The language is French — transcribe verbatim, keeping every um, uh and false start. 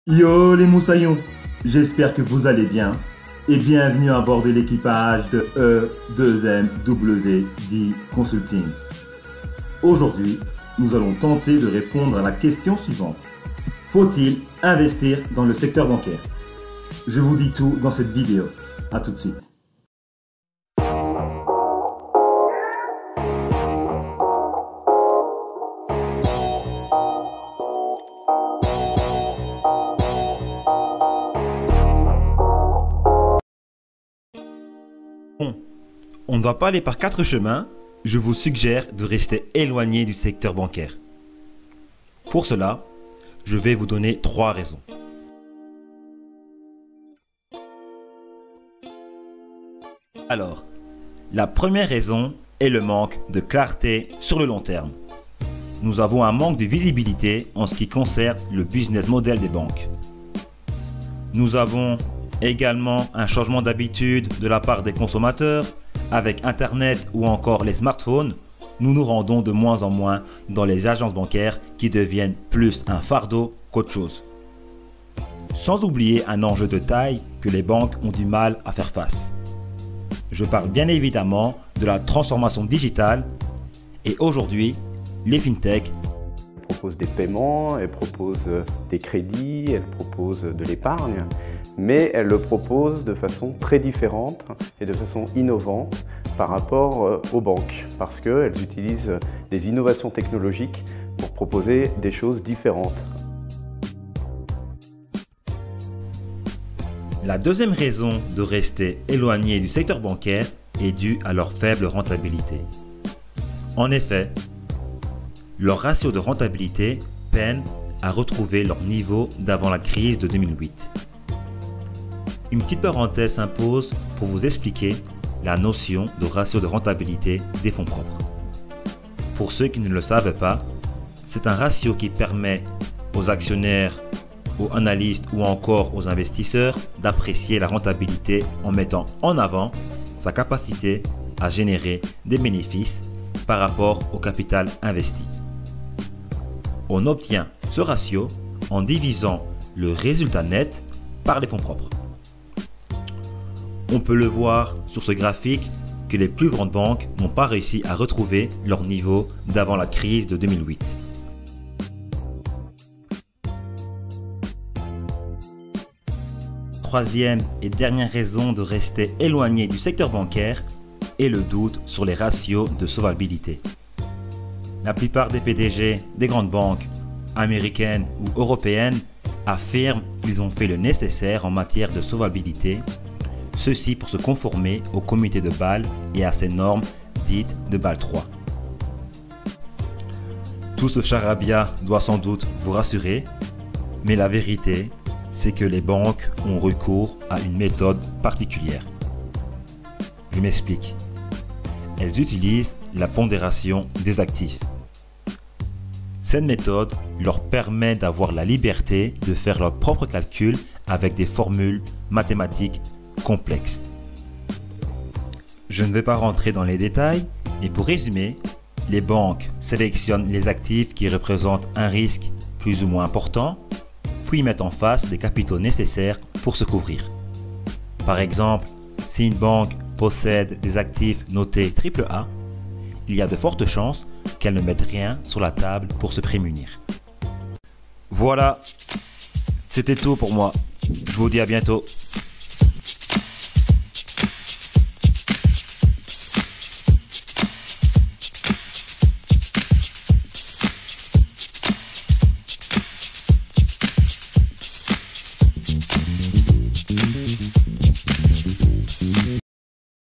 Yo les moussaillons, j'espère que vous allez bien et bienvenue à bord de l'équipage de E deux N W D Consulting. Aujourd'hui, nous allons tenter de répondre à la question suivante. Faut-il investir dans le secteur bancaire? Je vous dis tout dans cette vidéo. À tout de suite. Bon, on ne doit pas aller par quatre chemins, je vous suggère de rester éloigné du secteur bancaire. Pour cela, je vais vous donner trois raisons. Alors, la première raison est le manque de clarté sur le long terme. Nous avons un manque de visibilité en ce qui concerne le business model des banques. Nous avons également un changement d'habitude de la part des consommateurs. Avec Internet ou encore les smartphones, nous nous rendons de moins en moins dans les agences bancaires qui deviennent plus un fardeau qu'autre chose. Sans oublier un enjeu de taille que les banques ont du mal à faire face. Je parle bien évidemment de la transformation digitale et aujourd'hui, les fintechs proposent des paiements, elles proposent des crédits, elles proposent de l'épargne, mais elles le proposent de façon très différente et de façon innovante par rapport aux banques, parce qu'elles utilisent des innovations technologiques pour proposer des choses différentes. La deuxième raison de rester éloigné du secteur bancaire est due à leur faible rentabilité. En effet, leur ratio de rentabilité peine à retrouver leur niveau d'avant la crise de deux mille huit. Une petite parenthèse s'impose pour vous expliquer la notion de ratio de rentabilité des fonds propres. Pour ceux qui ne le savent pas, c'est un ratio qui permet aux actionnaires, aux analystes ou encore aux investisseurs d'apprécier la rentabilité en mettant en avant sa capacité à générer des bénéfices par rapport au capital investi. On obtient ce ratio en divisant le résultat net par les fonds propres. On peut le voir sur ce graphique que les plus grandes banques n'ont pas réussi à retrouver leur niveau d'avant la crise de deux mille huit. Troisième et dernière raison de rester éloigné du secteur bancaire est le doute sur les ratios de solvabilité. La plupart des P D G des grandes banques américaines ou européennes affirment qu'ils ont fait le nécessaire en matière de solvabilité, ceci pour se conformer au comité de Bâle et à ses normes dites de Bâle trois. Tout ce charabia doit sans doute vous rassurer, mais la vérité, c'est que les banques ont recours à une méthode particulière. Je m'explique. Elles utilisent la pondération des actifs. Cette méthode leur permet d'avoir la liberté de faire leurs propres calculs avec des formules mathématiques complexes. Je ne vais pas rentrer dans les détails, mais pour résumer, les banques sélectionnent les actifs qui représentent un risque plus ou moins important, puis mettent en face des capitaux nécessaires pour se couvrir. Par exemple, si une banque possède des actifs notés triple A, il y a de fortes chances qu'elle ne mette rien sur la table pour se prémunir. Voilà, c'était tout pour moi. Je vous dis à bientôt.